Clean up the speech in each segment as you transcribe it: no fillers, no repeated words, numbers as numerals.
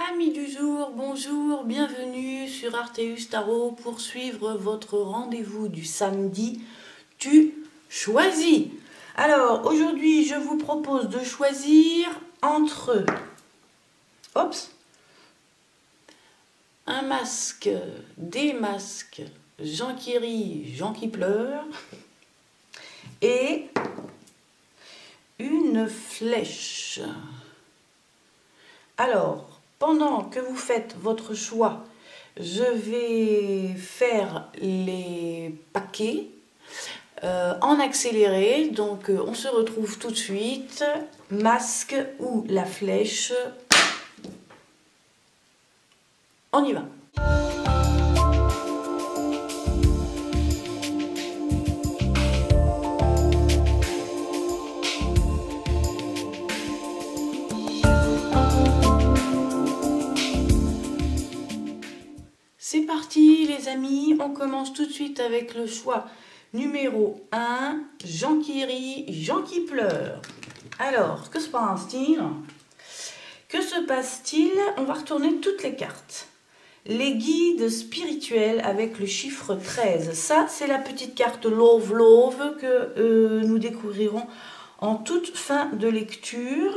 Amis du jour, bonjour, bienvenue sur Arteus Tarot pour suivre votre rendez-vous du samedi. Tu choisis. Alors aujourd'hui, je vous propose de choisir entre un masque, des masques, Jean qui rit, Jean qui pleure et une flèche. Alors, pendant que vous faites votre choix, je vais faire les paquets en accéléré. Donc, on se retrouve tout de suite. Masque ou la flèche. On y va. C'est parti les amis, on commence tout de suite avec le choix numéro 1, Jean qui rit, Jean qui pleure. Alors, que se passe-t-il? Que se passe-t-il? On va retourner toutes les cartes. Les guides spirituels avec le chiffre 13. Ça, c'est la petite carte Love Love que nous découvrirons en toute fin de lecture.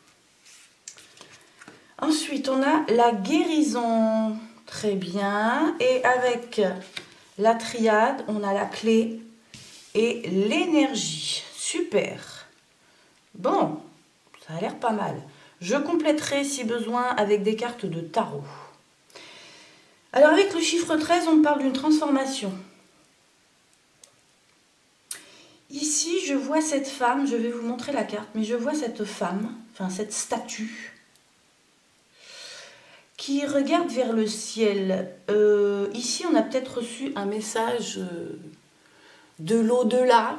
Ensuite, on a la guérison. Très bien. Et avec la triade, on a la clé et l'énergie. Super. Bon, ça a l'air pas mal. Je compléterai si besoin avec des cartes de tarot. Alors avec le chiffre 13, on parle d'une transformation. Ici, je vois cette femme, je vais vous montrer la carte, mais je vois cette femme, enfin cette statue, qui regarde vers le ciel. Ici, on a peut-être reçu un message de l'au-delà.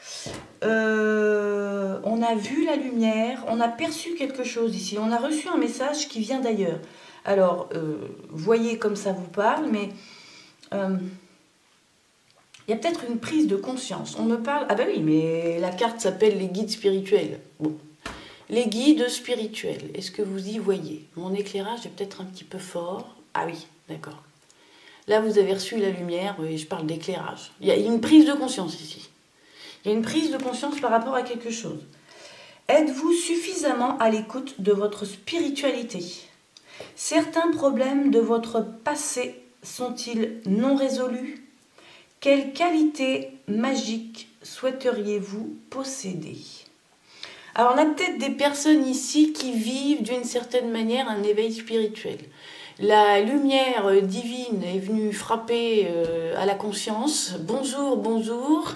On a vu la lumière, on a perçu quelque chose ici. On a reçu un message qui vient d'ailleurs. Alors, voyez comme ça vous parle, mais il y a peut-être une prise de conscience. On me parle... Ah ben oui, mais la carte s'appelle les guides spirituels. Bon. Les guides spirituels, est-ce que vous y voyez? Mon éclairage est peut-être un petit peu fort. Ah oui, d'accord. Là, vous avez reçu la lumière et je parle d'éclairage. Il y a une prise de conscience ici. Il y a une prise de conscience par rapport à quelque chose. Êtes-vous suffisamment à l'écoute de votre spiritualité? Certains problèmes de votre passé sont-ils non résolus? Quelle qualité magique souhaiteriez-vous posséder? Alors, on a peut-être des personnes ici qui vivent d'une certaine manière un éveil spirituel. La lumière divine est venue frapper à la conscience. Bonjour, bonjour.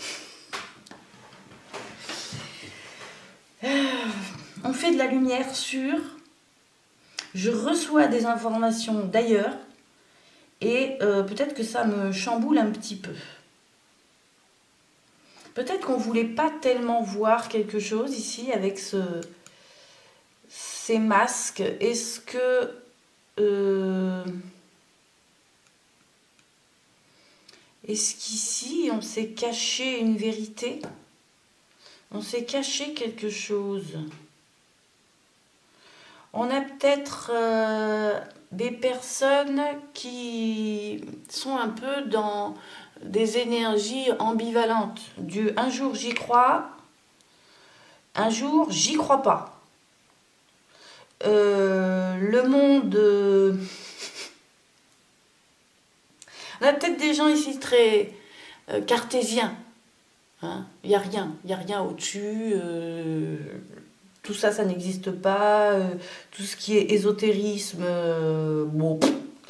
On fait de la lumière sur... Je reçois des informations d'ailleurs et peut-être que ça me chamboule un petit peu. Peut-être qu'on ne voulait pas tellement voir quelque chose ici avec ces masques. Est-ce que... est-ce qu'ici on s'est caché une vérité? On s'est caché quelque chose. On a peut-être des personnes qui sont un peu dans des énergies ambivalentes. Un jour j'y crois, un jour j'y crois pas. Le monde... On a peut-être des gens ici très cartésiens. Hein, il n'y a rien au-dessus. Tout ça, ça n'existe pas. Tout ce qui est ésotérisme, bon.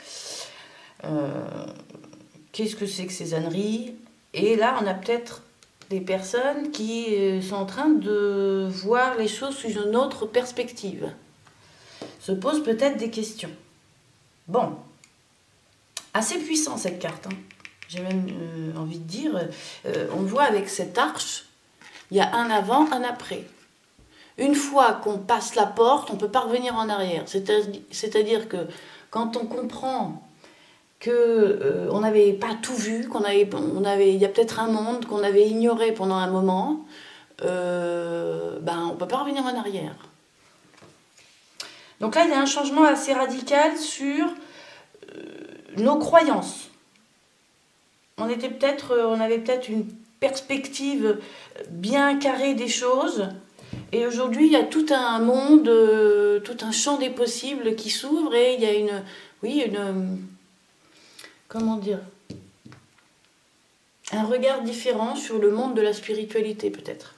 Qu'est-ce que c'est que ces âneries? Et là, on a peut-être des personnes qui sont en train de voir les choses sous une autre perspective. Se posent peut-être des questions. Bon. Assez puissant cette carte. Hein. J'ai même envie de dire, on voit avec cette arche, il y a un avant, un après. Une fois qu'on passe la porte, on ne peut pas revenir en arrière. C'est-à-dire que quand on comprend qu'on n'avait pas tout vu, il y a peut-être un monde qu'on avait ignoré pendant un moment, on ne peut pas revenir en arrière. Donc là, il y a un changement assez radical sur nos croyances. On avait peut-être une perspective bien carrée des choses. Et aujourd'hui, il y a tout un monde, tout un champ des possibles qui s'ouvre et il y a comment dire, un regard différent sur le monde de la spiritualité peut-être.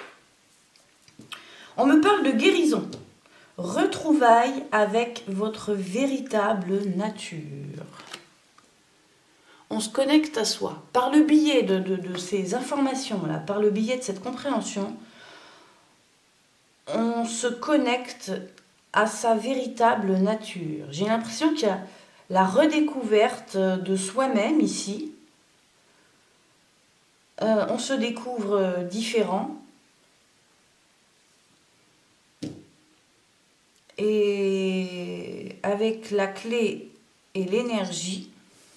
On me parle de guérison, retrouvailles avec votre véritable nature. On se connecte à soi. Par le biais de ces informations-là, par le biais de cette compréhension, on se connecte à sa véritable nature. J'ai l'impression qu'il y a la redécouverte de soi-même ici. On se découvre différent. Et avec la clé et l'énergie,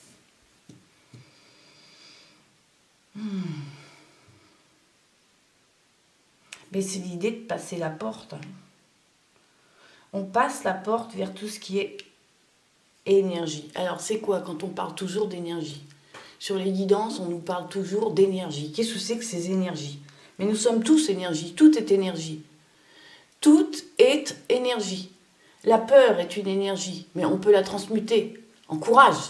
mais c'est l'idée de passer la porte. On passe la porte vers tout ce qui est énergie. Alors c'est quoi quand on parle toujours d'énergie? Sur les guidances, on nous parle toujours d'énergie. Qu'est-ce que c'est que ces énergies? Mais nous sommes tous énergie, tout est énergie. Tout est énergie. La peur est une énergie, mais on peut la transmuter en courage.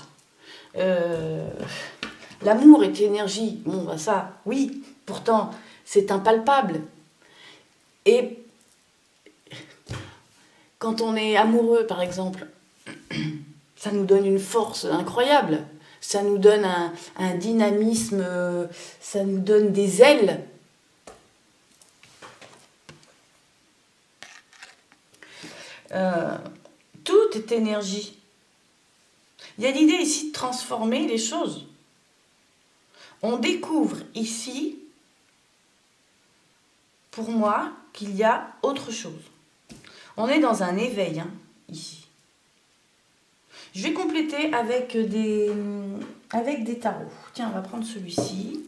L'amour est énergie. Bon, bah ça, oui, pourtant, c'est impalpable. Et quand on est amoureux, par exemple, ça nous donne une force incroyable. Ça nous donne un dynamisme, ça nous donne des ailes. Tout est énergie. Il y a l'idée ici de transformer les choses. On découvre ici, pour moi, qu'il y a autre chose. On est dans un éveil, hein, ici. Je vais compléter avec des tarots. Tiens, on va prendre celui-ci.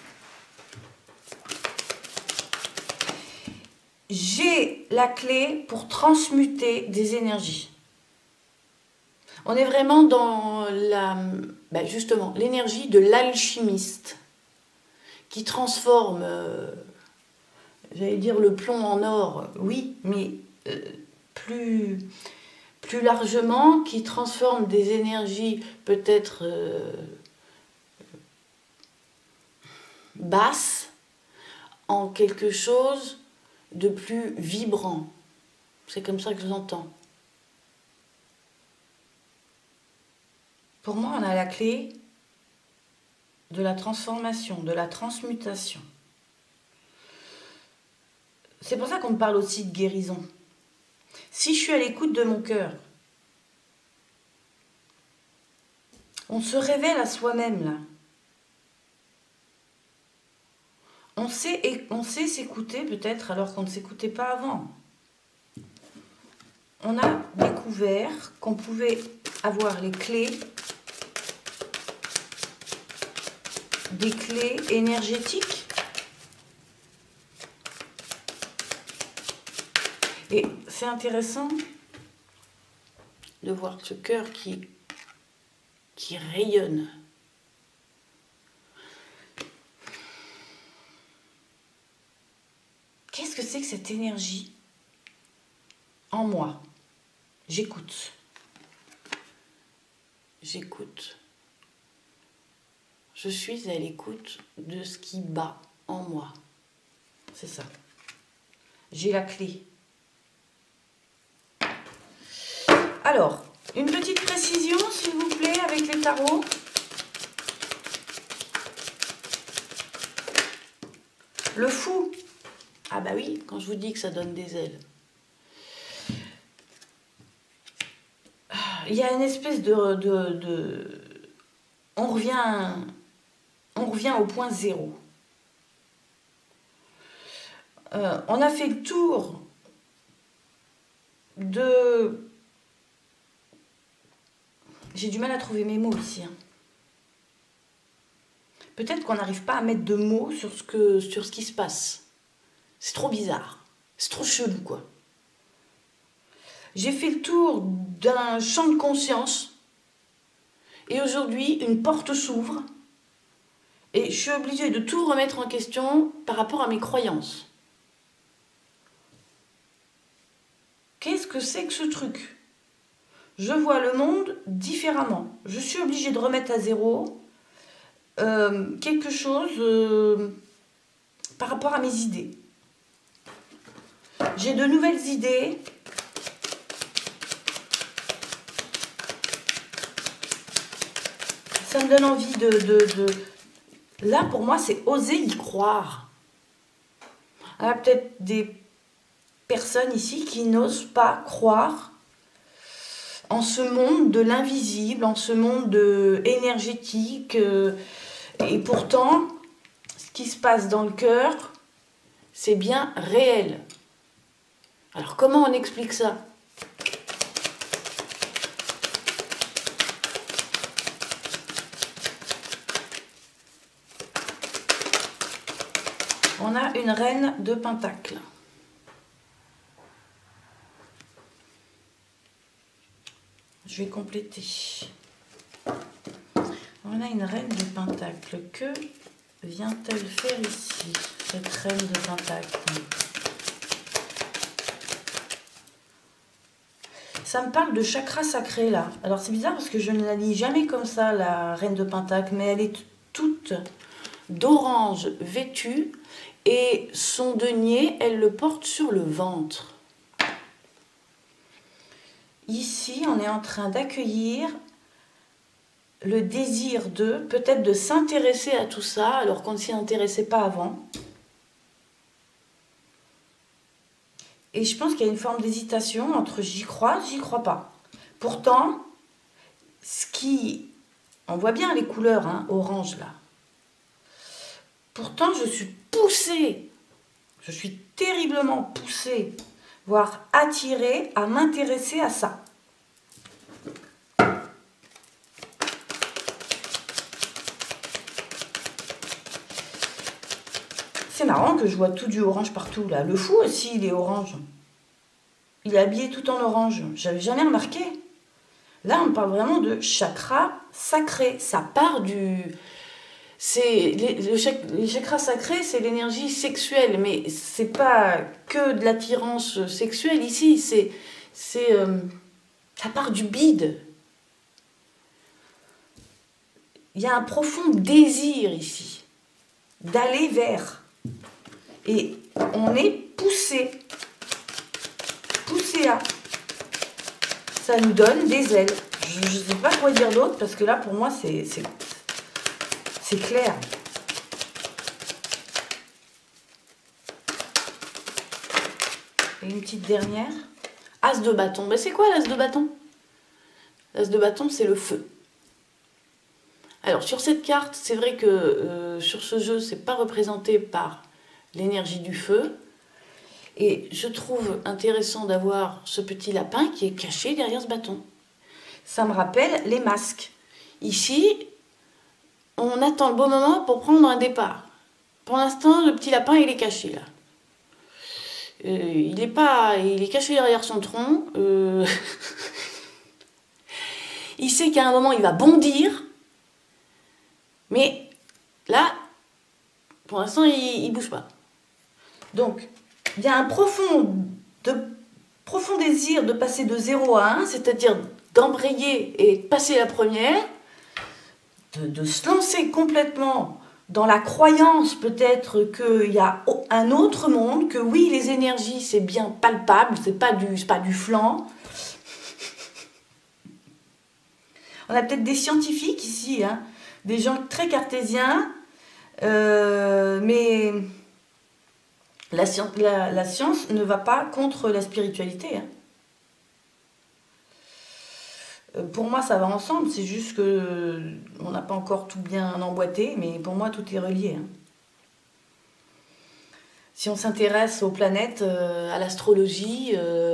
J'ai la clé pour transmuter des énergies. On est vraiment dans justement l'énergie de l'alchimiste qui transforme, j'allais dire le plomb en or, oui, mais plus largement, qui transforme des énergies peut-être basses en quelque chose de plus vibrant. C'est comme ça que je l'entends. Pour moi, on a la clé de la transformation, de la transmutation. C'est pour ça qu'on me parle aussi de guérison. Si je suis à l'écoute de mon cœur, on se révèle à soi-même là. On sait s'écouter peut-être alors qu'on ne s'écoutait pas avant. On a découvert qu'on pouvait avoir les clés, des clés énergétiques. Et c'est intéressant de voir ce cœur qui rayonne. Qu'est-ce que c'est que cette énergie en moi? J'écoute. J'écoute. Je suis à l'écoute de ce qui bat en moi. C'est ça. J'ai la clé. Alors, une petite précision, s'il vous plaît, avec les tarots. Le fou. Ah bah oui, quand je vous dis que ça donne des ailes. Il y a une espèce on revient au point zéro. On a fait le tour de... J'ai du mal à trouver mes mots ici. Hein. Peut-être qu'on n'arrive pas à mettre de mots sur ce qui se passe. C'est trop bizarre. C'est trop chelou, quoi. J'ai fait le tour d'un champ de conscience et aujourd'hui, une porte s'ouvre et je suis obligée de tout remettre en question par rapport à mes croyances. Qu'est-ce que c'est que ce truc? Je vois le monde différemment. Je suis obligée de remettre à zéro quelque chose par rapport à mes idées. J'ai de nouvelles idées. Ça me donne envie Là, pour moi, c'est oser y croire. Il y a peut-être des personnes ici qui n'osent pas croire en ce monde de l'invisible, en ce monde énergétique. Et pourtant, ce qui se passe dans le cœur, c'est bien réel. Alors, comment on explique ça? On a une reine de Pentacle. Je vais compléter. On a une reine de Pentacle. Que vient-elle faire ici, cette reine de Pentacle? Ça me parle de chakra sacré là. Alors c'est bizarre parce que je ne la lis jamais comme ça, la reine de Pentacle, mais elle est toute d'orange vêtue et son denier, elle le porte sur le ventre. Ici, on est en train d'accueillir le désir peut-être de s'intéresser à tout ça alors qu'on ne s'y intéressait pas avant. Et je pense qu'il y a une forme d'hésitation entre j'y crois pas. Pourtant, on voit bien les couleurs hein, orange là. Pourtant, je suis poussée, je suis terriblement poussée, voire attirée à m'intéresser à ça. C'est marrant que je vois tout du orange partout là. Le fou aussi, il est orange. Il est habillé tout en orange. J'avais jamais remarqué. Là, on parle vraiment de chakra sacré. Ça part du... Les chakras sacrés, c'est l'énergie sexuelle, mais c'est pas que de l'attirance sexuelle ici, ça part du bide. Il y a un profond désir ici, d'aller vers. Et on est poussé à. Ça nous donne des ailes. Je ne sais pas quoi dire d'autre, parce que là, pour moi, c'est clair. Et une petite dernière. As de bâton. Mais c'est quoi l'as de bâton? L'as de bâton, c'est le feu. Alors, sur cette carte, c'est vrai que sur ce jeu, c'est pas représenté par l'énergie du feu. Et je trouve intéressant d'avoir ce petit lapin qui est caché derrière ce bâton. Ça me rappelle les masques. Ici, on attend le bon moment pour prendre un départ. Pour l'instant, le petit lapin, il est caché là. Il est caché derrière son tronc. Il sait qu'à un moment, il va bondir. Mais là, pour l'instant, il bouge pas. Donc, il y a un profond désir de passer de 0 à 1, c'est-à-dire d'embrayer et de passer la première, de se lancer complètement dans la croyance peut-être qu'il y a un autre monde, que oui, les énergies, c'est bien palpable, c'est pas du flan. On a peut-être des scientifiques ici, hein, des gens très cartésiens, mais la science ne va pas contre la spiritualité. Hein. Pour moi, ça va ensemble, c'est juste que on n'a pas encore tout bien emboîté, mais pour moi, tout est relié. Hein. Si on s'intéresse aux planètes, à l'astrologie,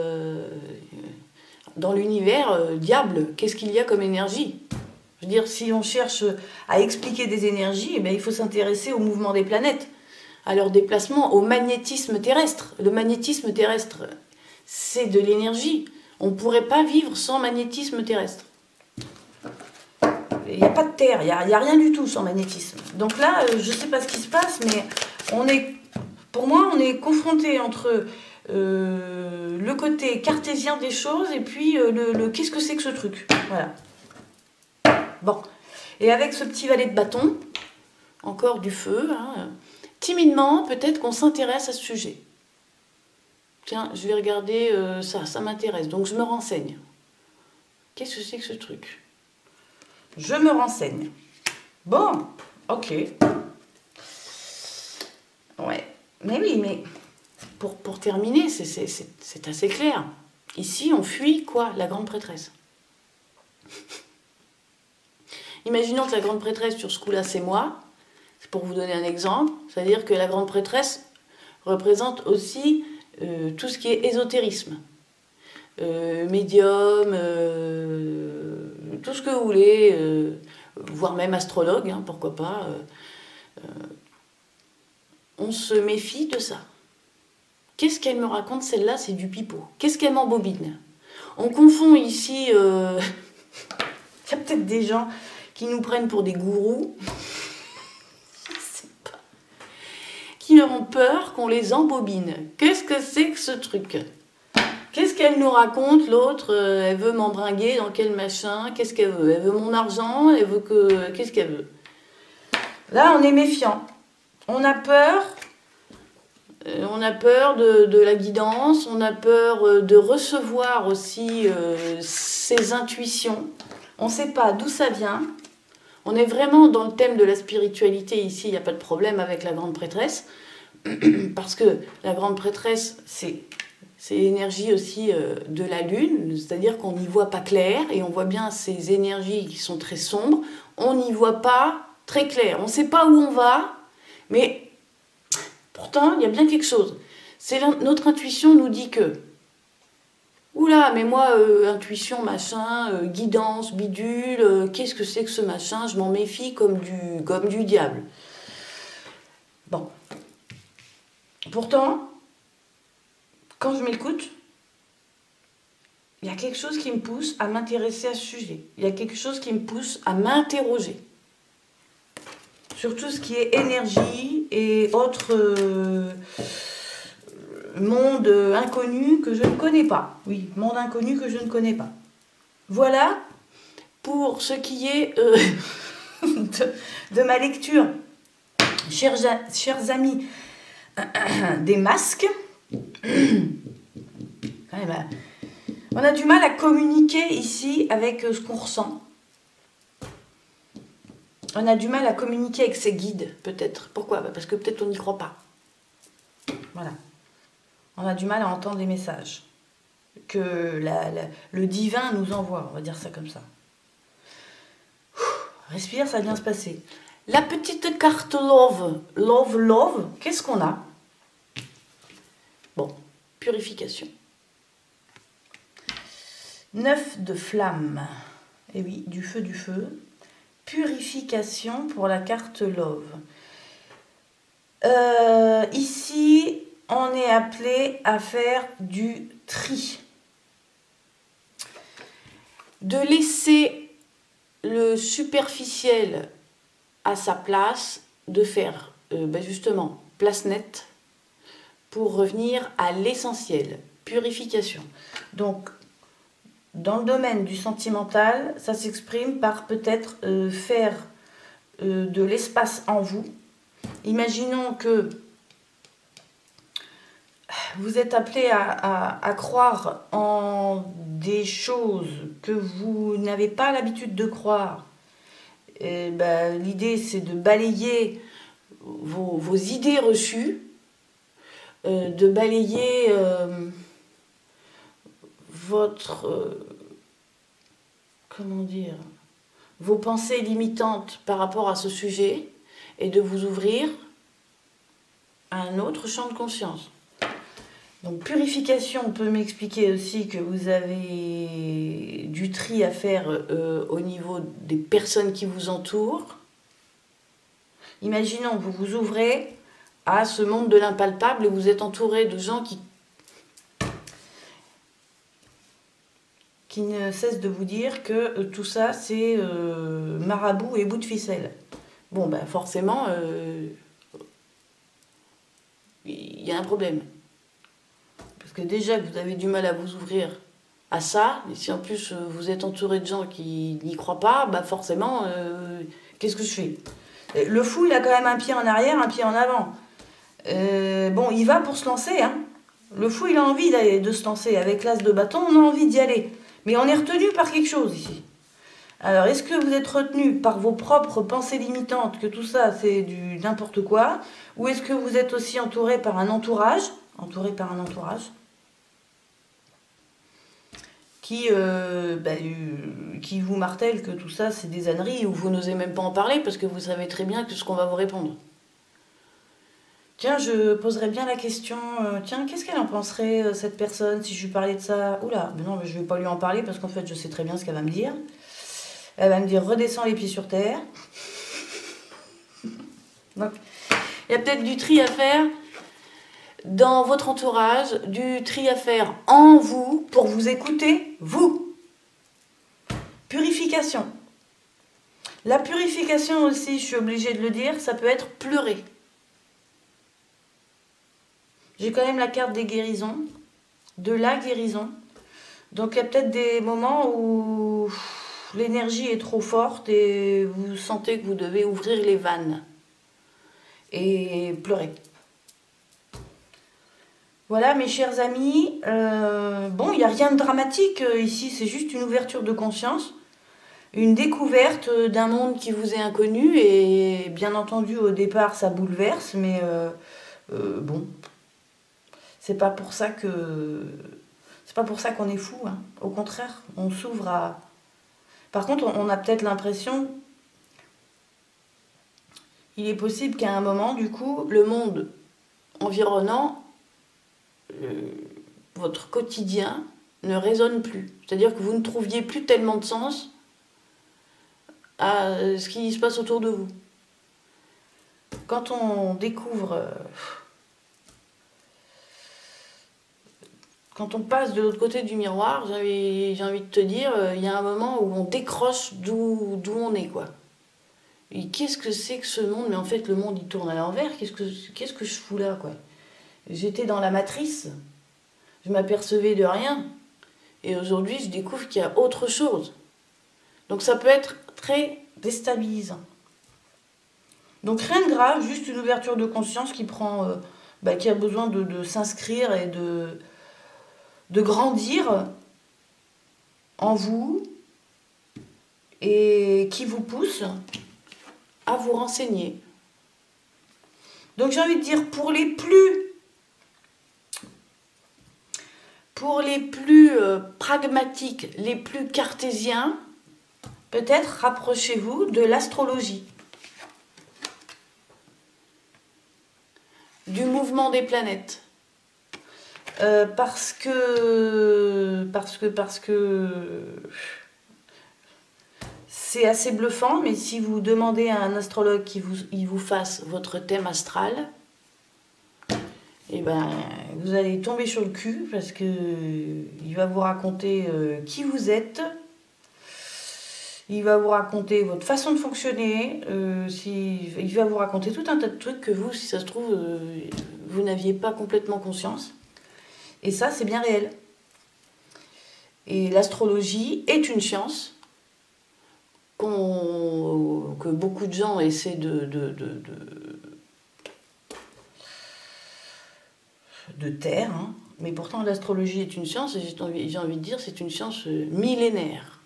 dans l'univers, diable, qu'est-ce qu'il y a comme énergie? Je veux dire, si on cherche à expliquer des énergies, eh bien, il faut s'intéresser au mouvement des planètes, à leur déplacement, au magnétisme terrestre. Le magnétisme terrestre, c'est de l'énergie. On ne pourrait pas vivre sans magnétisme terrestre. Il n'y a pas de terre, il n'y a rien du tout sans magnétisme. Donc là, je ne sais pas ce qui se passe, mais pour moi, on est confronté entre le côté cartésien des choses et puis qu'est-ce que c'est que ce truc. Voilà. Bon. Et avec ce petit valet de bâton, encore du feu, hein, timidement, peut-être qu'on s'intéresse à ce sujet. Tiens, je vais regarder ça m'intéresse, donc je me renseigne. Qu'est-ce que c'est que ce truc? Je me renseigne. Bon, ok. Ouais. Mais oui, mais pour terminer, c'est assez clair. Ici, on fuit quoi? La grande prêtresse. Imaginons que la grande prêtresse, sur ce coup-là, c'est moi. C'est pour vous donner un exemple. C'est-à-dire que la grande prêtresse représente aussi tout ce qui est ésotérisme. Médium, tout ce que vous voulez, voire même astrologue, hein, pourquoi pas. On se méfie de ça. Qu'est-ce qu'elle me raconte, celle-là? C'est du pipeau. Qu'est-ce qu'elle m'embobine? On confond ici... Il y a peut-être des gens qui nous prennent pour des gourous. Je sais pas. Qui ont peur qu'on les embobine. Qu'est-ce que c'est que ce truc? Qu'est-ce qu'elle nous raconte, l'autre? Elle veut m'embringuer dans quel machin? Qu'est-ce qu'elle veut? Elle veut mon argent? Elle veut que... Qu'est-ce qu'elle veut? Là, on est méfiant. On a peur. On a peur de la guidance. On a peur de recevoir aussi ses intuitions. On ne sait pas d'où ça vient. On est vraiment dans le thème de la spiritualité ici. Il n'y a pas de problème avec la grande prêtresse. Parce que la grande prêtresse, c'est l'énergie aussi de la lune, c'est-à-dire qu'on n'y voit pas clair, et on voit bien ces énergies qui sont très sombres, on n'y voit pas très clair, on ne sait pas où on va, mais pourtant il y a bien quelque chose. Notre intuition nous dit que, oula, mais moi, intuition, machin, guidance, bidule, qu'est-ce que c'est que ce machin, je m'en méfie comme du diable. Bon. Pourtant, quand je m'écoute, il y a quelque chose qui me pousse à m'intéresser à ce sujet. Il y a quelque chose qui me pousse à m'interroger sur tout ce qui est énergie et autres mondes inconnus que je ne connais pas. Oui, monde inconnu que je ne connais pas. Voilà pour ce qui est de ma lecture. Chers amis des masques, on a du mal à communiquer ici avec ce qu'on ressent. On a du mal à communiquer avec ses guides, peut-être. Pourquoi? Parce que peut-être on n'y croit pas. Voilà. On a du mal à entendre les messages que le divin nous envoie, on va dire ça comme ça. Respire, ça vient se passer. La petite carte Love, qu'est-ce qu'on a? Bon, purification. 9 de flamme. Et oui, du feu. Purification pour la carte Love. Ici, on est appelé à faire du tri. De laisser le superficiel à sa place, de faire justement place nette pour revenir à l'essentiel. Purification. Donc, dans le domaine du sentimental, ça s'exprime par peut-être faire de l'espace en vous. Imaginons que vous êtes appelé à croire en des choses que vous n'avez pas l'habitude de croire. L'idée, c'est de balayer vos idées reçues, de balayer vos pensées limitantes par rapport à ce sujet et de vous ouvrir à un autre champ de conscience. Donc purification peut m'expliquer aussi que vous avez du tri à faire au niveau des personnes qui vous entourent. Imaginons que vous vous ouvrez à ce monde de l'impalpable et vous êtes entouré de gens qui ne cesse de vous dire que tout ça, c'est marabout et bout de ficelle. Bon, ben forcément, il y a un problème. Parce que déjà que vous avez du mal à vous ouvrir à ça, et si en plus vous êtes entouré de gens qui n'y croient pas, bah forcément, qu'est-ce que je fais? Le fou, il a quand même un pied en arrière, un pied en avant. Bon, il va pour se lancer, hein. Le fou, il a envie de se lancer. Avec l'as de bâton, on a envie d'y aller. Mais on est retenu par quelque chose ici. Alors, est-ce que vous êtes retenu par vos propres pensées limitantes, que tout ça, c'est du n'importe quoi? Ou est-ce que vous êtes aussi entouré par un entourage, qui vous martèle que tout ça, c'est des âneries, ou vous n'osez même pas en parler, parce que vous savez très bien que ce qu'on va vous répondre. Tiens, je poserais bien la question, tiens, qu'est-ce qu'elle en penserait, cette personne, si je lui parlais de ça? Oula, mais non, mais je ne vais pas lui en parler, parce qu'en fait, je sais très bien ce qu'elle va me dire. Elle va me dire, redescends les pieds sur terre. Donc, il y a peut-être du tri à faire dans votre entourage, du tri à faire en vous, pour vous écouter, vous. Purification. La purification aussi, je suis obligée de le dire, ça peut être pleurer. J'ai quand même la carte des guérisons, de la guérison. Donc il y a peut-être des moments où l'énergie est trop forte et vous sentez que vous devez ouvrir les vannes et pleurer. Voilà mes chers amis, bon, il n'y a rien de dramatique ici, c'est juste une ouverture de conscience, une découverte d'un monde qui vous est inconnu et bien entendu au départ ça bouleverse, mais bon, c'est pas pour ça qu'on est fou, hein. Au contraire, on s'ouvre à... Par contre, on a peut-être l'impression, il est possible qu'à un moment, du coup, le monde environnant, votre quotidien, ne résonne plus. C'est-à-dire que vous ne trouviez plus tellement de sens à ce qui se passe autour de vous. Quand on découvre... Quand on passe de l'autre côté du miroir, j'ai envie de te dire, il y a un moment où on décroche d'où on est, quoi. Et qu'est-ce que c'est que ce monde? Mais en fait, le monde, il tourne à l'envers. Qu'est-ce que je fous là, quoi? J'étais dans la matrice. Je m'apercevais de rien. Et aujourd'hui, je découvre qu'il y a autre chose. Donc ça peut être très déstabilisant. Donc rien de grave, juste une ouverture de conscience qui prend, qui a besoin de s'inscrire et de grandir en vous et qui vous pousse à vous renseigner. Donc j'ai envie de dire, pour les plus pragmatiques, les plus cartésiens, peut-être rapprochez-vous de l'astrologie, du mouvement des planètes. Parce que c'est assez bluffant, mais si vous demandez à un astrologue qu'il vous fasse votre thème astral, et ben, vous allez tomber sur le cul parce que il va vous raconter qui vous êtes, il va vous raconter votre façon de fonctionner, il va vous raconter tout un tas de trucs que vous, si ça se trouve, vous n'aviez pas complètement conscience. Et ça, c'est bien réel. Et l'astrologie est une science que beaucoup de gens essaient de taire, hein. Mais pourtant l'astrologie est une science, et j'ai envie de dire c'est une science millénaire.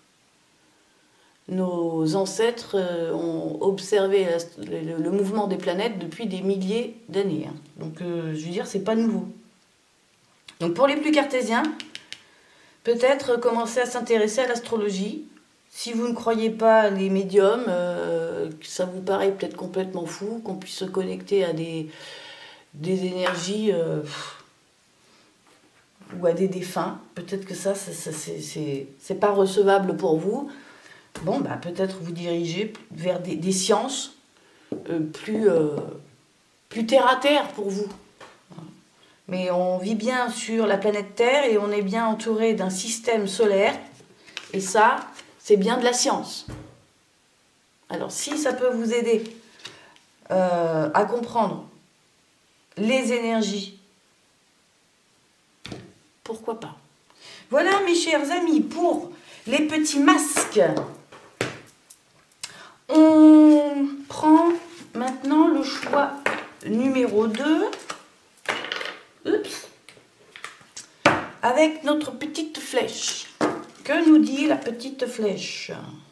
Nos ancêtres ont observé le mouvement des planètes depuis des milliers d'années, hein. Donc je veux dire, c'est pas nouveau. Donc pour les plus cartésiens, peut-être commencer à s'intéresser à l'astrologie. Si vous ne croyez pas les médiums, ça vous paraît peut-être complètement fou qu'on puisse se connecter à des énergies ou à des défunts. Peut-être que ça c'est pas recevable pour vous. Bon, bah peut-être vous diriger vers des sciences plus terre à terre pour vous. Mais on vit bien sur la planète Terre et on est bien entouré d'un système solaire Et ça, c'est bien de la science. Alors, si ça peut vous aider à comprendre les énergies, pourquoi pas. Voilà, mes chers amis, pour les petits masques. On prend maintenant le choix numéro 2. Oups. Avec notre petite flèche. Que nous dit la petite flèche?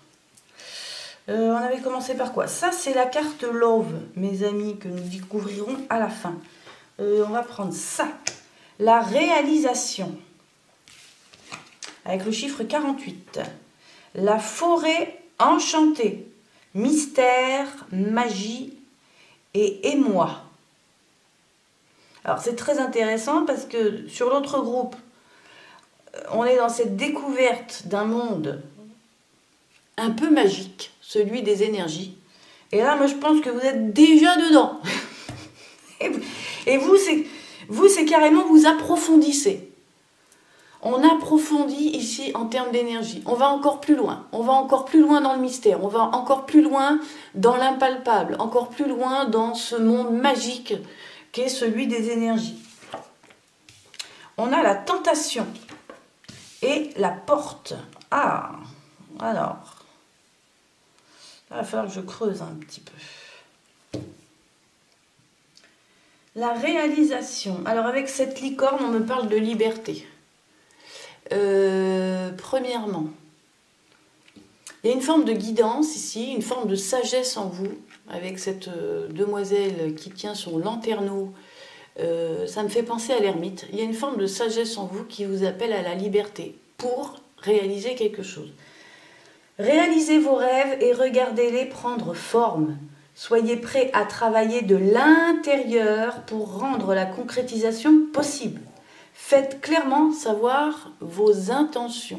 On avait commencé par quoi? Ça, c'est la carte Love, mes amis, que nous découvrirons à la fin. On va prendre ça. La réalisation. Avec le chiffre 48. La forêt enchantée. Mystère, magie et émoi. Alors, c'est très intéressant parce que sur l'autre groupe, on est dans cette découverte d'un monde un peu magique, celui des énergies. Et là, moi, je pense que vous êtes déjà dedans. Et vous, c'est carrément, vous approfondissez. On approfondit ici en termes d'énergie. On va encore plus loin. On va encore plus loin dans le mystère. On va encore plus loin dans l'impalpable. Encore plus loin dans ce monde magique qu'est celui des énergies. On a la tentation et la porte. Ah, alors, il va falloir que je creuse un petit peu. La réalisation. Alors avec cette licorne, on me parle de liberté. Premièrement, il y a une forme de guidance ici, une forme de sagesse en vous, avec cette demoiselle qui tient son lanterneau. Ça me fait penser à l'ermite. Il y a une forme de sagesse en vous qui vous appelle à la liberté pour réaliser quelque chose. Réalisez vos rêves et regardez-les prendre forme. Soyez prêts à travailler de l'intérieur pour rendre la concrétisation possible. Faites clairement savoir vos intentions.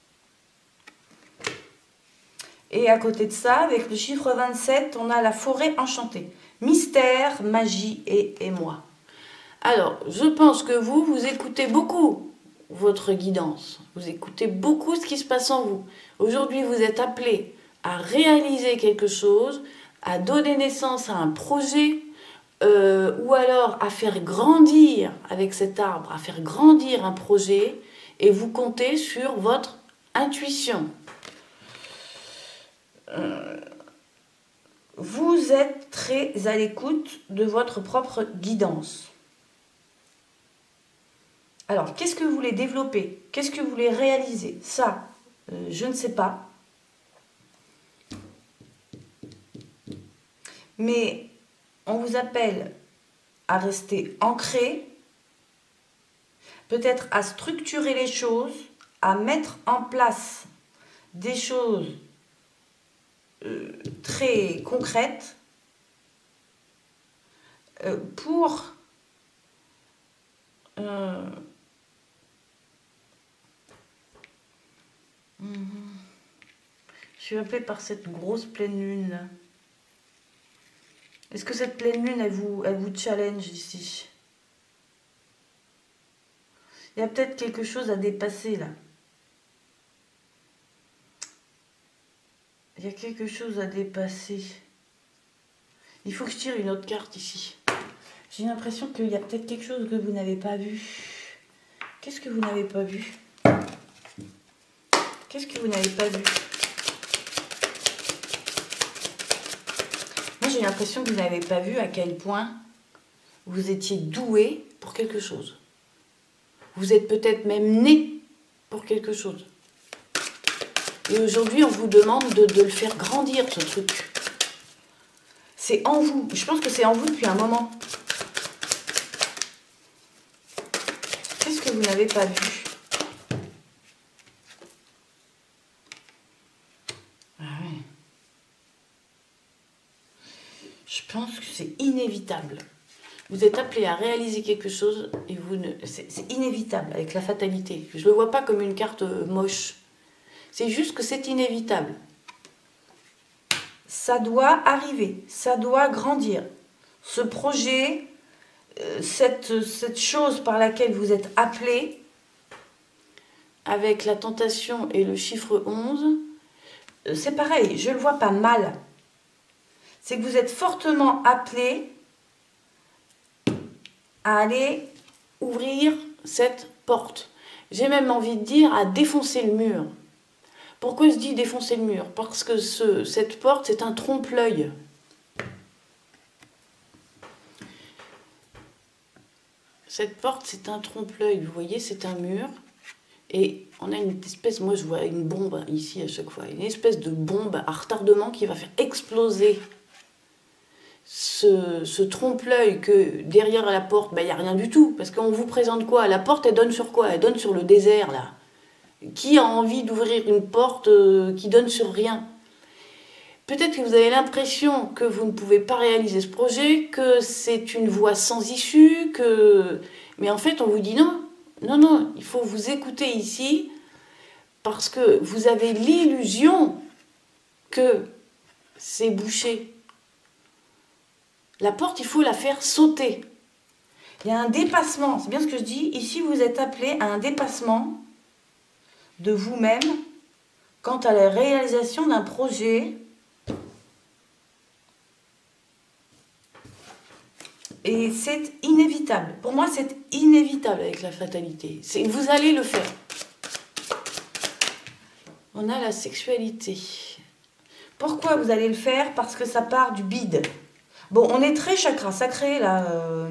Et à côté de ça, avec le chiffre 27, on a la forêt enchantée. Mystère, magie et émoi. Alors, je pense que vous écoutez beaucoup votre guidance. Vous écoutez beaucoup ce qui se passe en vous. Aujourd'hui, vous êtes appelé à réaliser quelque chose, à donner naissance à un projet, ou alors à faire grandir avec cet arbre, à faire grandir un projet, et vous comptez sur votre intuition. Vous êtes très à l'écoute de votre propre guidance. Alors, qu'est-ce que vous voulez développer? Qu'est-ce que vous voulez réaliser? Ça, je ne sais pas. Mais on vous appelle à rester ancré, peut-être à structurer les choses, à mettre en place des choses très concrètes pour je suis appelée par cette grosse pleine lune. Est-ce que cette pleine lune, elle vous challenge ici? Il y a peut-être quelque chose à dépasser là. Il y a quelque chose à dépasser. Il faut que je tire une autre carte ici. J'ai l'impression qu'il y a peut-être quelque chose que vous n'avez pas vu. Qu'est-ce que vous n'avez pas vu? Qu'est-ce que vous n'avez pas vu? Moi, j'ai l'impression que vous n'avez pas vu à quel point vous étiez doué pour quelque chose. Vous êtes peut-être même né pour quelque chose. Et aujourd'hui, on vous demande de le faire grandir, ce truc. C'est en vous. Je pense que c'est en vous depuis un moment. Qu'est-ce que vous n'avez pas vu? Ah ouais. Je pense que c'est inévitable. Vous êtes appelé à réaliser quelque chose et c'est inévitable avec la fatalité. Je ne le vois pas comme une carte moche. C'est juste que c'est inévitable. Ça doit arriver, ça doit grandir. Ce projet, cette chose par laquelle vous êtes appelé, avec la tentation et le chiffre 11, c'est pareil, je ne le vois pas mal. C'est que vous êtes fortement appelé à aller ouvrir cette porte. J'ai même envie de dire à défoncer le mur. Pourquoi je dis défoncer le mur? Parce que cette porte, c'est un trompe-l'œil. Cette porte, c'est un trompe-l'œil. Vous voyez, c'est un mur. Et on a une espèce, moi je vois une bombe ici à chaque fois, une espèce de bombe à retardement qui va faire exploser ce trompe-l'œil que derrière la porte, il n'y a rien du tout. Parce qu'on vous présente quoi? La porte, elle donne sur quoi? Elle donne sur le désert, là. Qui a envie d'ouvrir une porte qui donne sur rien? Peut-être que vous avez l'impression que vous ne pouvez pas réaliser ce projet, que c'est une voie sans issue, mais en fait on vous dit non. Non, non, il faut vous écouter ici parce que vous avez l'illusion que c'est bouché. La porte, il faut la faire sauter. Il y a un dépassement, c'est bien ce que je dis. Ici, vous êtes appelé à un dépassement de vous-même quant à la réalisation d'un projet. Et c'est inévitable. Pour moi, c'est inévitable avec la fatalité. Vous allez le faire. On a la sexualité. Pourquoi vous allez le faire? Parce que ça part du bide. Bon, on est très chakra sacré, là.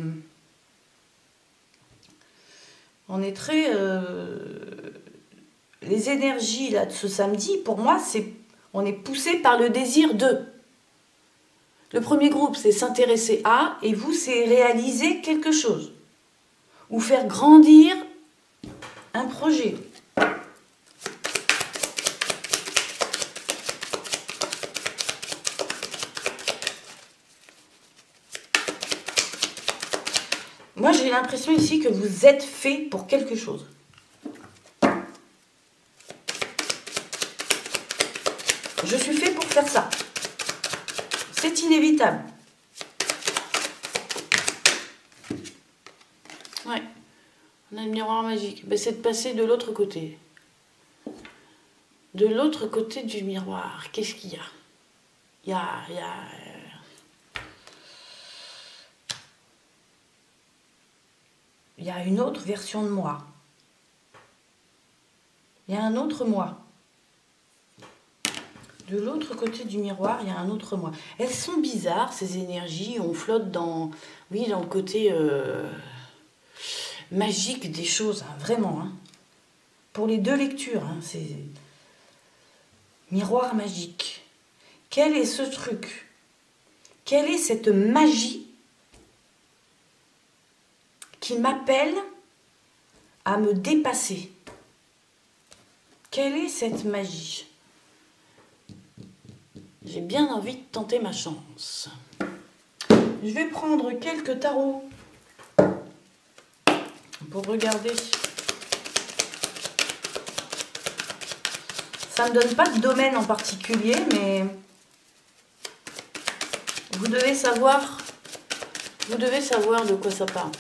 On est très... les énergies, là, de ce samedi, pour moi, on est poussé par le désir de... Le premier groupe, c'est s'intéresser à, et vous, c'est réaliser quelque chose. Ou faire grandir un projet. Moi, j'ai l'impression ici que vous êtes fait pour quelque chose. Je suis fait pour faire ça. C'est inévitable. Ouais. On a le miroir magique. Ben, c'est de passer de l'autre côté. De l'autre côté du miroir. Qu'est-ce qu'il y a? Il y a une autre version de moi. Il y a un autre moi. De l'autre côté du miroir, il y a un autre moi. Elles sont bizarres, ces énergies. On flotte dans le côté magique des choses, hein, vraiment. Hein. Pour les deux lectures, hein, c'est miroir magique. Quel est ce truc? Quelle est cette magie qui m'appelle à me dépasser? Quelle est cette magie? J'ai bien envie de tenter ma chance. Je vais prendre quelques tarots pour regarder. Ça ne me donne pas de domaine en particulier, mais vous devez savoir de quoi ça parle.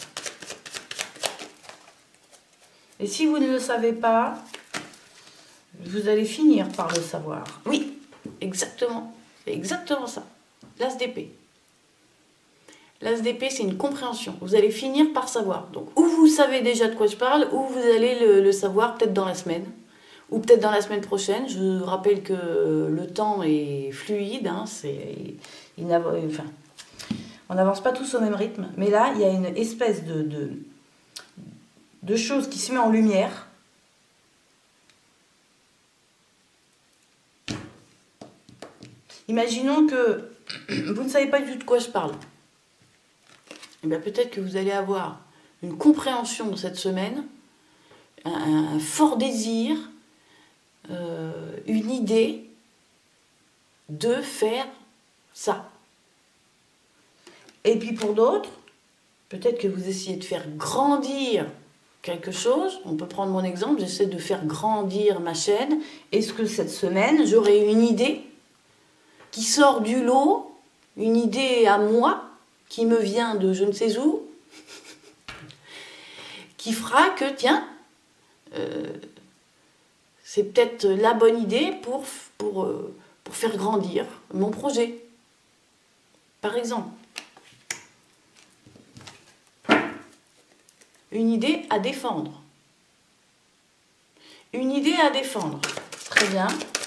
Et si vous ne le savez pas, vous allez finir par le savoir. Oui, exactement. C'est exactement ça. L'as d'épée. L'as d'épée, c'est une compréhension. Vous allez finir par savoir. Donc, ou vous savez déjà de quoi je parle, ou vous allez le savoir peut-être dans la semaine. Ou peut-être dans la semaine prochaine. Je rappelle que le temps est fluide. Hein, on n'avance pas tous au même rythme. Mais là, il y a une espèce de chose qui se met en lumière. Imaginons que vous ne savez pas du tout de quoi je parle. Eh bien, peut-être que vous allez avoir une compréhension cette semaine, un fort désir, une idée de faire ça. Et puis pour d'autres, peut-être que vous essayez de faire grandir quelque chose. On peut prendre mon exemple, j'essaie de faire grandir ma chaîne. Est-ce que cette semaine, j'aurai une idée qui sort du lot, une idée à moi, qui me vient de je ne sais où, qui fera que, tiens, C'est peut-être la bonne idée pour faire grandir mon projet, par exemple. Une idée à défendre. Une idée à défendre. Très bien.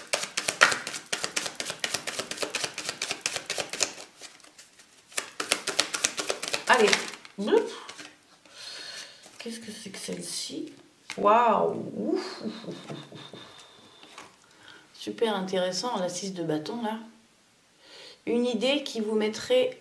Allez. Qu'est-ce que c'est que celle-ci? Waouh! Super intéressant, la 6 de bâton, là. Une idée qui vous mettrait...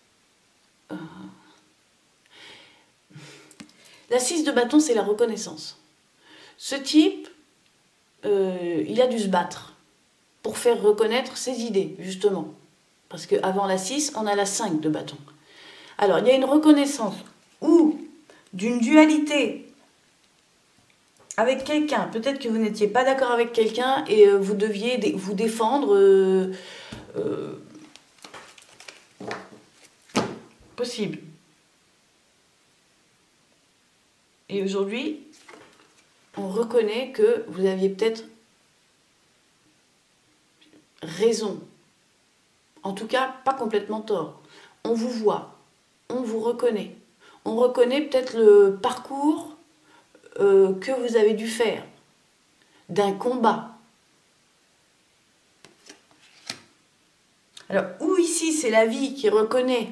La 6 de bâton, c'est la reconnaissance. Ce type, il a dû se battre pour faire reconnaître ses idées, justement. Parce qu'avant la 6, on a la 5 de bâton. Alors, il y a une reconnaissance ou d'une dualité avec quelqu'un. Peut-être que vous n'étiez pas d'accord avec quelqu'un et vous deviez vous défendre. Possible. Et aujourd'hui, on reconnaît que vous aviez peut-être raison. En tout cas, pas complètement tort. On vous voit, on vous reconnaît. On reconnaît peut-être le parcours que vous avez dû faire, d'un combat. Alors, ou ici, c'est la vie qui reconnaît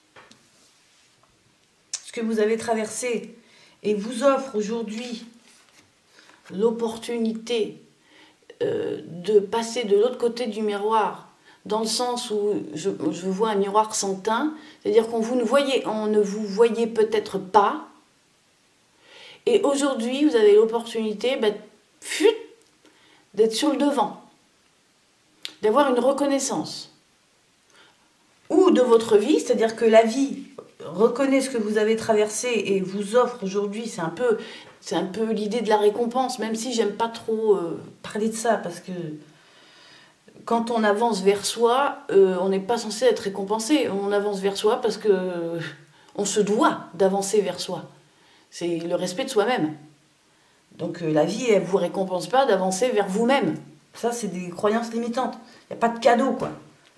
ce que vous avez traversé et vous offre aujourd'hui l'opportunité de passer de l'autre côté du miroir, dans le sens où je vois un miroir sans teint, c'est-à-dire qu'on ne vous voyait peut-être pas, et aujourd'hui vous avez l'opportunité d'être sur le devant, d'avoir une reconnaissance, ou de votre vie, c'est-à-dire que la vie reconnaît ce que vous avez traversé et vous offre aujourd'hui, c'est un peu l'idée de la récompense, même si j'aime pas trop parler de ça, parce que quand on avance vers soi, on n'est pas censé être récompensé. On avance vers soi parce que on se doit d'avancer vers soi. C'est le respect de soi-même. Donc la vie, elle ne vous récompense pas d'avancer vers vous-même. Ça, c'est des croyances limitantes. Il n'y a pas de cadeau, quoi.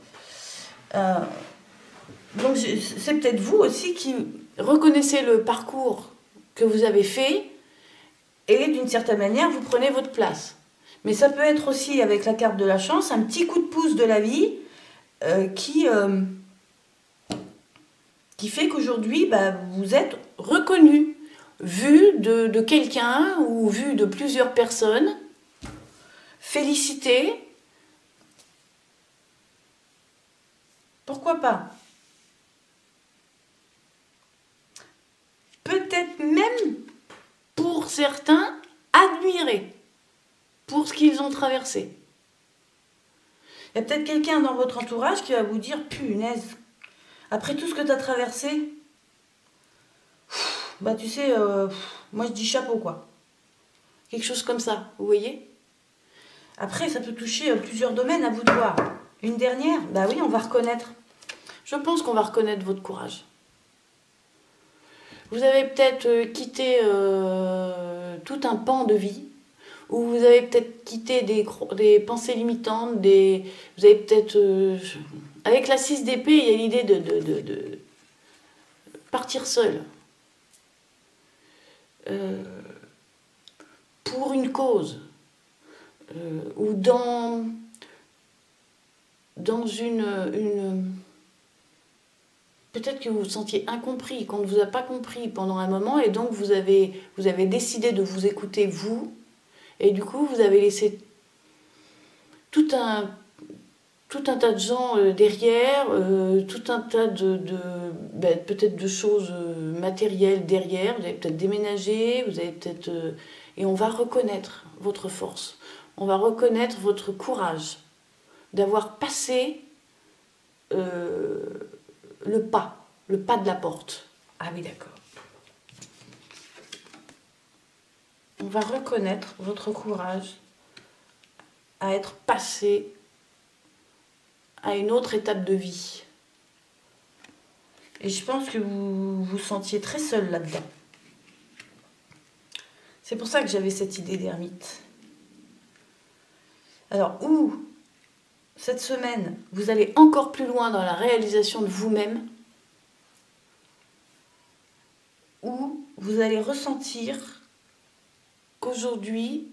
Donc c'est peut-être vous aussi qui reconnaissez le parcours que vous avez fait et d'une certaine manière, vous prenez votre place. Mais ça peut être aussi, avec la carte de la chance, un petit coup de pouce de la vie qui fait qu'aujourd'hui, vous êtes reconnu, vu de quelqu'un ou vu de plusieurs personnes, félicité. Pourquoi pas? Peut-être même, pour certains, admiré pour ce qu'ils ont traversé. Il y a peut-être quelqu'un dans votre entourage qui va vous dire « Punaise, après tout ce que tu as traversé, tu sais, moi je dis chapeau, quoi. » Quelque chose comme ça, vous voyez? Après, ça peut toucher plusieurs domaines, à vous de voir. Une dernière, oui, on va reconnaître. Je pense qu'on va reconnaître votre courage. Vous avez peut-être quitté tout un pan de vie, ou vous avez peut-être quitté des pensées limitantes, vous avez peut-être... avec la 6 d'épée, il y a l'idée de partir seul. Pour une cause. Ou dans une... Peut-être que vous vous sentiez incompris, qu'on ne vous a pas compris pendant un moment, et donc vous avez décidé de vous écouter, vous, et du coup vous avez laissé tout un tas de gens derrière, tout un tas peut-être de choses matérielles derrière, vous avez peut-être déménagé, vous avez peut-être... et on va reconnaître votre force, on va reconnaître votre courage d'avoir passé le pas de la porte. Ah oui, d'accord. On va reconnaître votre courage à être passé à une autre étape de vie. Et je pense que vous vous sentiez très seul là-dedans. C'est pour ça que j'avais cette idée d'ermite. Alors, ou cette semaine, vous allez encore plus loin dans la réalisation de vous-même, ou vous allez ressentir qu'aujourd'hui,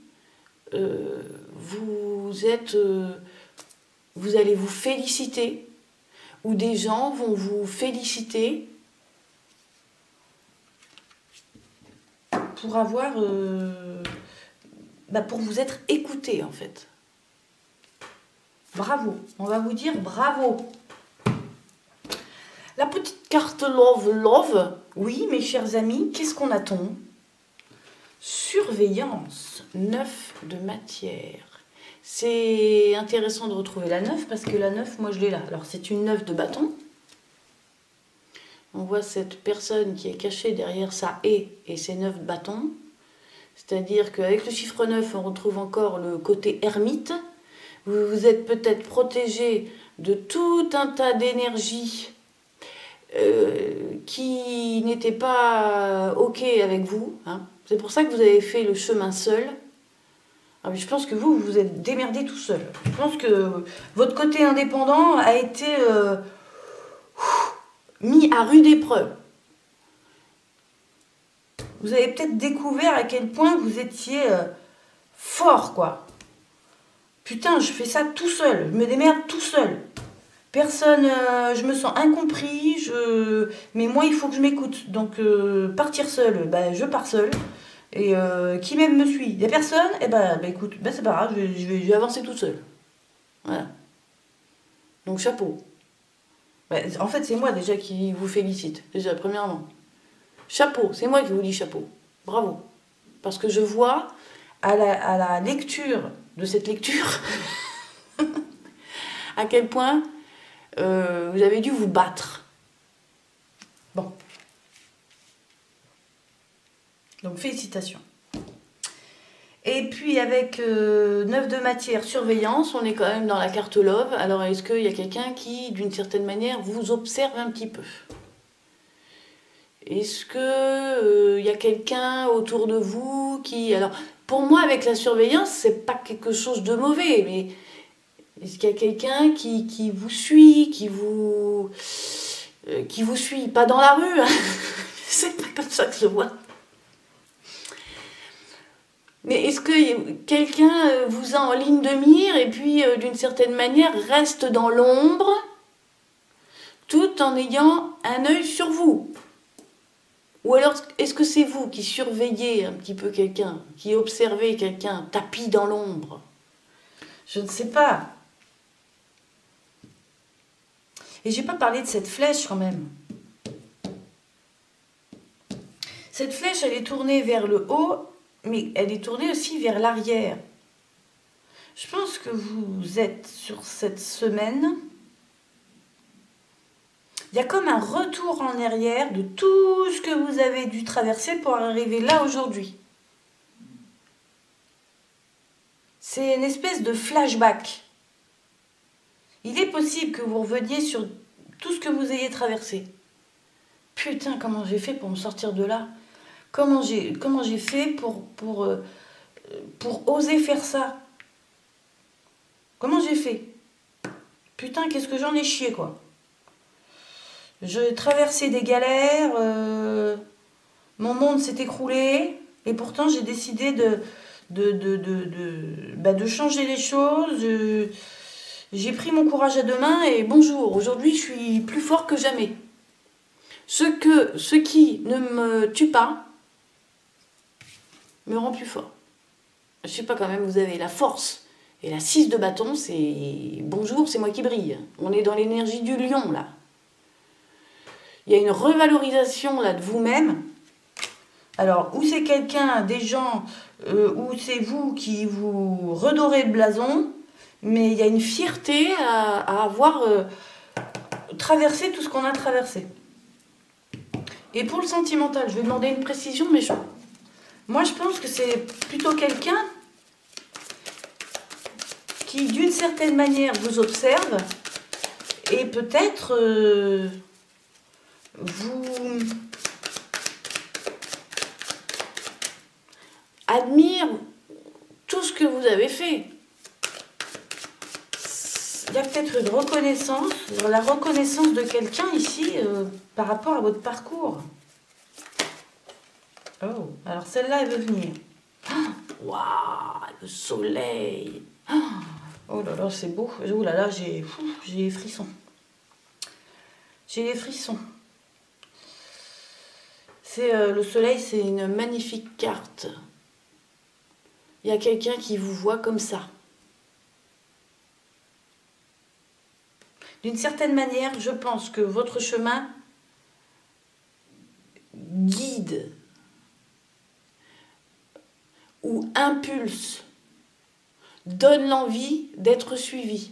vous allez vous féliciter, ou des gens vont vous féliciter pour avoir, pour vous être écouté en fait. Bravo, on va vous dire bravo. La petite carte Love. Oui, mes chers amis, qu'est-ce qu'on attend? Surveillance, 9 de matière. C'est intéressant de retrouver la 9 parce que la 9, moi je l'ai là. Alors c'est une 9 de bâton. On voit cette personne qui est cachée derrière sa haie et ses 9 bâtons. C'est-à-dire qu'avec le chiffre 9, on retrouve encore le côté ermite. Vous êtes peut-être protégé de tout un tas d'énergie qui n'était pas OK avec vous. Hein. C'est pour ça que vous avez fait le chemin seul. Ah, mais je pense que vous vous êtes démerdé tout seul. Je pense que votre côté indépendant a été mis à rude épreuve. Vous avez peut-être découvert à quel point vous étiez fort, quoi. Putain, je fais ça tout seul. Je me démerde tout seul. Personne, je me sens incompris, mais moi il faut que je m'écoute. Donc partir seul, je pars seul. Et qui même me suit. Il n'y a personne, et écoute, c'est pas grave, je vais avancer toute seule. Voilà. Donc chapeau. En fait, c'est moi déjà qui vous félicite, déjà, premièrement. Chapeau, c'est moi qui vous dis chapeau. Bravo. Parce que je vois à la lecture de cette lecture à quel point vous avez dû vous battre. Bon. Donc félicitations. Et puis avec 9 de matière, surveillance, on est quand même dans la carte Love. Alors est-ce qu'il y a quelqu'un qui, d'une certaine manière, vous observe un petit peu? Est-ce qu'il y a quelqu'un autour de vous qui... Alors pour moi, avec la surveillance, c'est pas quelque chose de mauvais, mais est-ce qu'il y a quelqu'un qui vous suit, qui vous suit, pas dans la rue, hein. C'est pas comme ça que je vois. Mais est-ce que quelqu'un vous a en ligne de mire et puis d'une certaine manière reste dans l'ombre tout en ayant un œil sur vous? Ou alors est-ce que c'est vous qui surveillez un petit peu quelqu'un, qui observez quelqu'un tapis dans l'ombre? Je ne sais pas. Et j'ai pas parlé de cette flèche quand même. Cette flèche, elle est tournée vers le haut, mais elle est tournée aussi vers l'arrière. Je pense que vous êtes sur cette semaine. Il y a comme un retour en arrière de tout ce que vous avez dû traverser pour arriver là aujourd'hui. C'est une espèce de flashback. Il est possible que vous reveniez sur tout ce que vous ayez traversé. Putain, comment j'ai fait pour me sortir de là? Comment j'ai fait pour oser faire ça? Comment j'ai fait? Putain, qu'est-ce que j'en ai chié, quoi. J'ai traversé des galères, mon monde s'est écroulé, et pourtant j'ai décidé de changer les choses. J'ai pris mon courage à deux mains et bonjour, aujourd'hui je suis plus fort que jamais. Ce qui ne me tue pas me rend plus fort. Je sais pas, quand même, vous avez la force. Et la 6 de bâton, c'est bonjour, c'est moi qui brille. On est dans l'énergie du lion, là. Il y a une revalorisation, là, de vous-même. Alors, ou c'est quelqu'un, des gens, ou c'est vous qui vous redorez le blason, mais il y a une fierté à avoir traversé tout ce qu'on a traversé. Et pour le sentimental, je vais demander une précision, mais moi je pense que c'est plutôt quelqu'un qui, d'une certaine manière, vous observe et peut-être vous admire tout ce que vous avez fait. il y a peut-être une reconnaissance, la reconnaissance de quelqu'un ici par rapport à votre parcours. Oh, alors celle-là, elle veut venir. Waouh, le soleil. Oh là là, c'est beau. Oh là là, j'ai les frissons. J'ai les frissons. Le soleil, c'est une magnifique carte. Il y a quelqu'un qui vous voit comme ça. D'une certaine manière, je pense que votre chemin guide ou impulse, donne l'envie d'être suivi.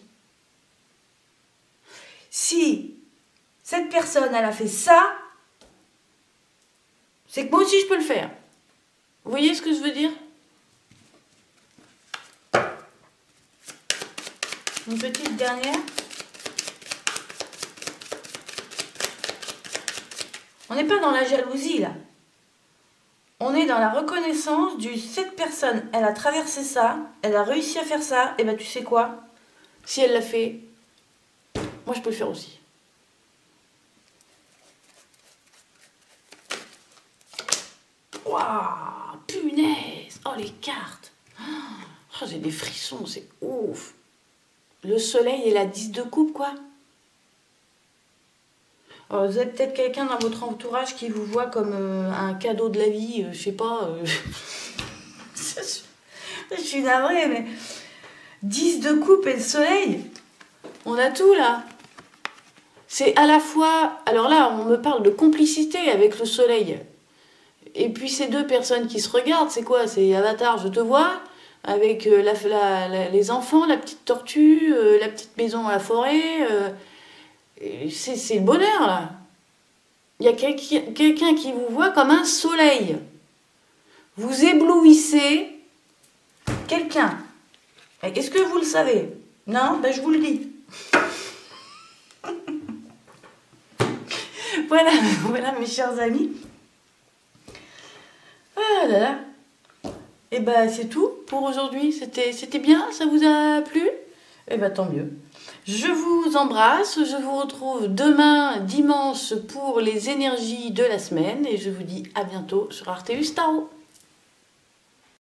Si cette personne, elle a fait ça, c'est que moi aussi je peux le faire. Vous voyez ce que je veux dire? Une petite dernière. On n'est pas dans la jalousie là. On est dans la reconnaissance du cette personne, elle a traversé ça, elle a réussi à faire ça, et ben tu sais quoi? Si elle l'a fait, moi je peux le faire aussi. Waouh, punaise! Oh les cartes! Oh, j'ai des frissons, c'est ouf! Le soleil et la 10 de coupe, quoi. Alors, vous avez peut-être quelqu'un dans votre entourage qui vous voit comme un cadeau de la vie, je sais pas. Je suis navrée, mais 10 de coupe et le soleil, on a tout là. C'est à la fois, alors là, on me parle de complicité avec le soleil. Et puis ces deux personnes qui se regardent, c'est quoi? C'est Avatar, je te vois, avec les enfants, la petite tortue, la petite maison à la forêt. C'est le bonheur là. Il y a quelqu'un qui vous voit comme un soleil. Vous éblouissez quelqu'un. Est-ce que vous le savez? Non? Ben je vous le dis. Voilà mes chers amis. Ah là là. Et ben c'est tout pour aujourd'hui. C'était bien? Ça vous a plu? Et ben tant mieux. Je vous embrasse, je vous retrouve demain dimanche pour les énergies de la semaine et je vous dis à bientôt sur Arteus Tarot.